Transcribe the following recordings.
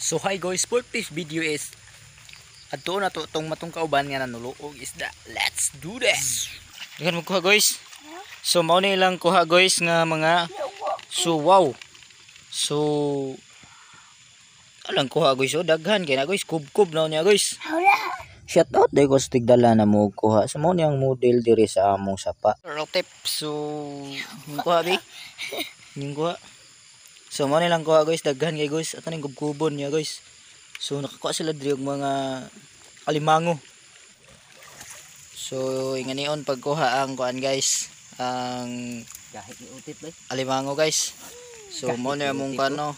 So hi guys, for this video is adto na to tong matong kauban nga nanuluog isda. Let's do this. Diyan mo kuha guys. So mao ni lang kuha guys nga mga wow. So alang kuha guys, so daghan kay na guys, kubkob na niya guys. Shout out day ko sa tigdala na mo kuha. Sa mao ni ang model diri sa among sapa. Tip. So kuha bi. Ning kuha. So mo nilang kuha guys, daghan kay guys, ato ning kubkubon niya guys. So nakakuha sila diri og mga alimango. So inganion pagkuha ang kuan guys, ang gahit ni utip guys. Alimango guys. So mo na mong kano.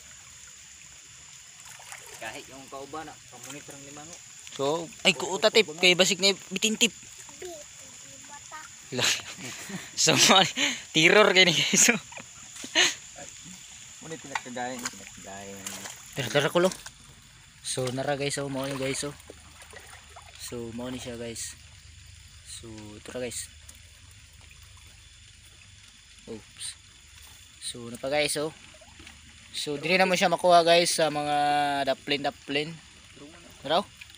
Gahit yung kauban na pamunit ng limango. So ay kuuta tip kay basik ni bitin tip. So terror kay ni guys. So munit pinakagahin. Tara kulo. So nara guys, so mo ni guys, so. So mo ni siya guys. So tara guys. Oops. So napa guys, so. So dili na mo siya makuha guys sa mga daplin. Raw.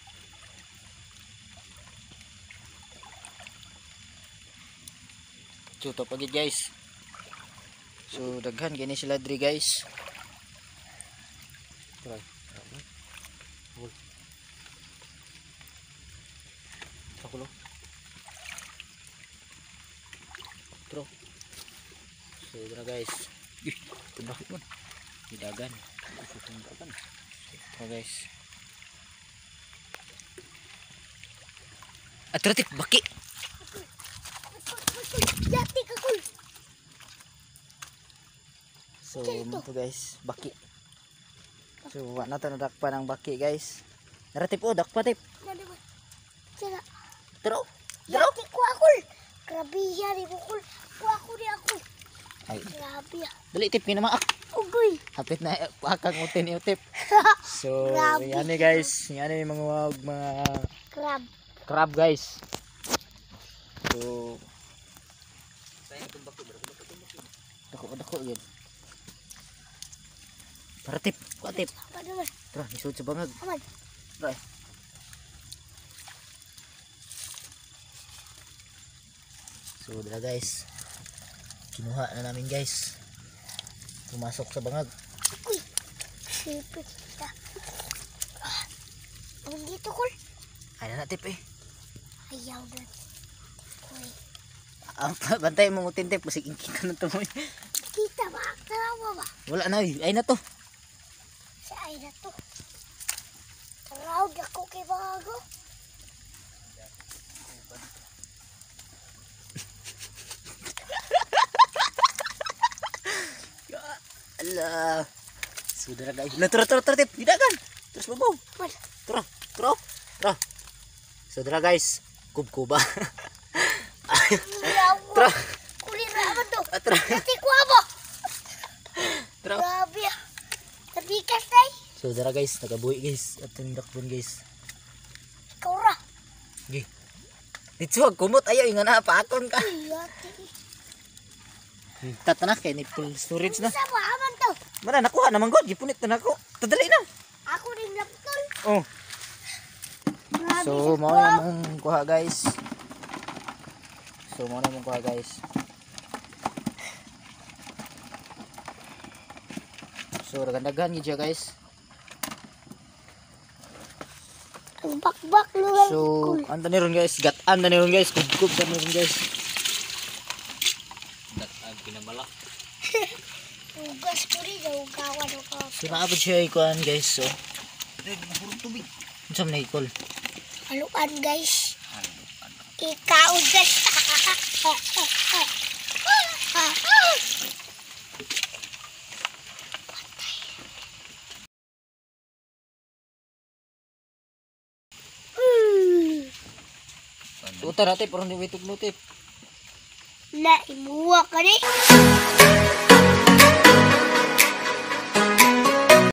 So to pagid guys. So daghan gini sila diri guys. Tara. Sakulo. Tro. So dira guys. Ih, bakit mo? Didagan. So guys. Atratik baki. Jati kakul. So mo to guys, baki. So wala na to nadakpa ng baki guys. Naratip o, dakpa tip. Sila. Tro. Jati ko akul. Grabe yan ni bukul. Ko ako ni ako. Ay, Grabe ya. dali tip ni maak. Ugoy. Hapit na pakang utin yung tip. So Grabe. yan ni guys, yan ni mga Crab. crab guys. So dako yun. Tara tip, kuha tip. Apa naman? Tara, isod sa bangag. Aman. Tara. So dala guys, kinuha na namin guys. Pumasok sa bangag. Uy. Sipit kita. Ang dito kul. Ay na tip eh. Ayaw na. Uy. Bantay mo utin tip, kasi kita na to mo. Kita ba? Tarawa ba? Wala na eh, ay na to. Sa ay na to. Taraw ako kay bago. Ala. Sudah guys. Lah tara tip, didagan. Terus babaw. Tara. Saudara guys, kubkuba. Tara. Kulira naman to. Tara. Dati ko abo. Tara. Grabe ah. Tabikas tay. Saudara guys, nagabuhi guys. At yung dakbon guys. Ikaw ra. Gi. Dito kumot ayaw yung na paakon ka. Iyati. Tatanak kay ni full storage na. Sa aman to. Mana nakuha naman god, gipunit na nako. Tadali na. Ako rin naptol. Oh. Grabe So sa mau kuha. namang kuha guys. So mau namang kuha guys. So dagan-dagan gid siya guys. Ang bakbak lugar. So anta ni ron guys, gatan na ni ron guys, kubkub na ni ron guys. Ang pinamala. Ugas ko rin. Ugawan ako. So naabot siya ikuan guys. So Puro tubig. unsam na ikol. Haluan guys. Ikaw guys. So tara tip, parang di witog no tip. Na imuwa ka ni.